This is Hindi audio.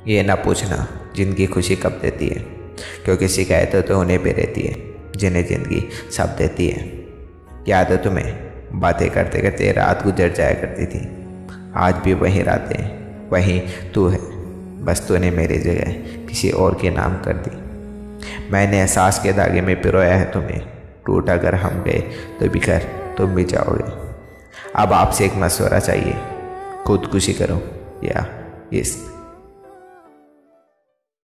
ये ना पूछना ज़िंदगी खुशी कब देती है, क्योंकि शिकायतें तो उन्हें पे रहती है जिन्हें ज़िंदगी सब देती है। याद है तुम्हें, बातें करते करते रात गुजर जाया करती थी। आज भी वही रातें, वही तू है, बस तूने मेरी जगह किसी और के नाम कर दी। मैंने एहसास के धागे में पिरोया है तुम्हें, टूट अगर हम गए तो बिखर तुम भी जाओगे। अब आपसे एक मशवरा चाहिए, खुदकुशी करो या इश्क।